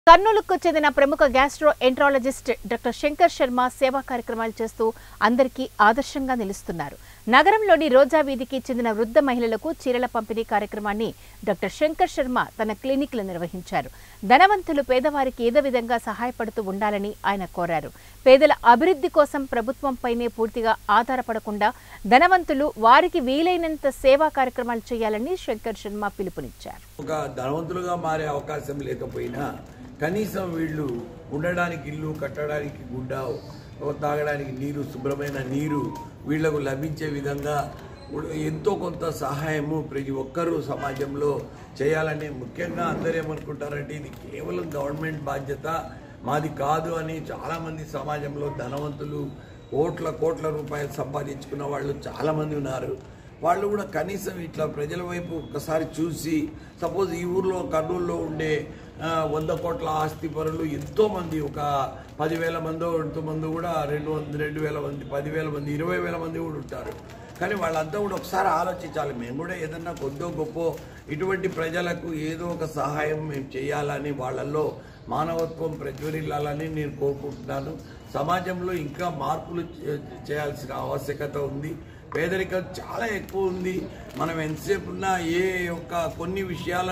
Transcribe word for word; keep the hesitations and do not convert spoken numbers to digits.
కర్నూలుకు చెందిన ప్రముఖ gastroenterologist doctor Shankar Sharma సేవా కార్యక్రమాలు చేస్తూ అందరికీ ఆదర్శంగా నిలుస్తున్నారు. నగరంలోని రోజా వీధికి చెందిన వృద్ధ మహిళలకు చీరల పంపిణీ కార్యక్రమాన్ని డాక్టర్ శంకర్ శర్మ తన క్లినిక్లో నిర్వహించారు. ధనవంతులు పేదవారికి ఏదో విధంగా సహాయపడుతూ ఉండాలని ఆయన కోరారు. పేదల అభివృద్ధి కోసం ప్రభుత్వంపైనే పూర్తిగా ఆధారపడకుండా ధనవంతులు వారికి వీలైనంత సేవా కార్యక్రమాలు చేయాలని శంకర్ శర్మ పిలుపునిచ్చారు. ఒక ధనవంతులుగా మారే అవకాశం లేకపోయినా కనీసం వీళ్ళు ఉండడానికి ఇల్లు, కట్టడానికి గుడ్డ, తాగడానికి నీరు, శుభ్రమైన నీరు వీళ్లకు లభించే విధంగా ఎంతో కొంత సహాయము ప్రతి ఒక్కరూ సమాజంలో చేయాలని, ముఖ్యంగా అందరూ ఏమనుకుంటారంటే ఇది కేవలం గవర్నమెంట్ బాధ్యత, మాది కాదు అని చాలామంది సమాజంలో ధనవంతులు కోట్ల కోట్ల రూపాయలు సంపాదించుకున్న వాళ్ళు చాలామంది ఉన్నారు. వాళ్ళు కూడా కనీసం ఇట్లా ప్రజల వైపు ఒకసారి చూసి, సపోజ్ ఈ ఊర్లో కర్నూలులో ఉండే వంద కోట్ల ఆస్తి పరులు ఎంతోమంది, ఒక పదివేల మందో ఎంతోమంది కూడా రెండు వంద రెండు వేల మంది పదివేల మంది ఇరవై వేల మంది కూడా ఉంటారు. కానీ వాళ్ళంతా కూడా ఒకసారి ఆలోచించాలి, మేము కూడా ఏదన్నా కొద్దో గొప్ప ఇటువంటి ప్రజలకు ఏదో ఒక సహాయం మేము చేయాలని, వాళ్ళల్లో మానవత్వం ప్రజ్వరిల్లాలని నేను కోరుకుంటున్నాను. సమాజంలో ఇంకా మార్పులు చేయాల్సిన ఆవశ్యకత ఉంది. పేదరికం చాలా ఎక్కువ ఉంది. మనం ఎంతసేపు ఉన్నా ఏ యొక్క కొన్ని విషయాల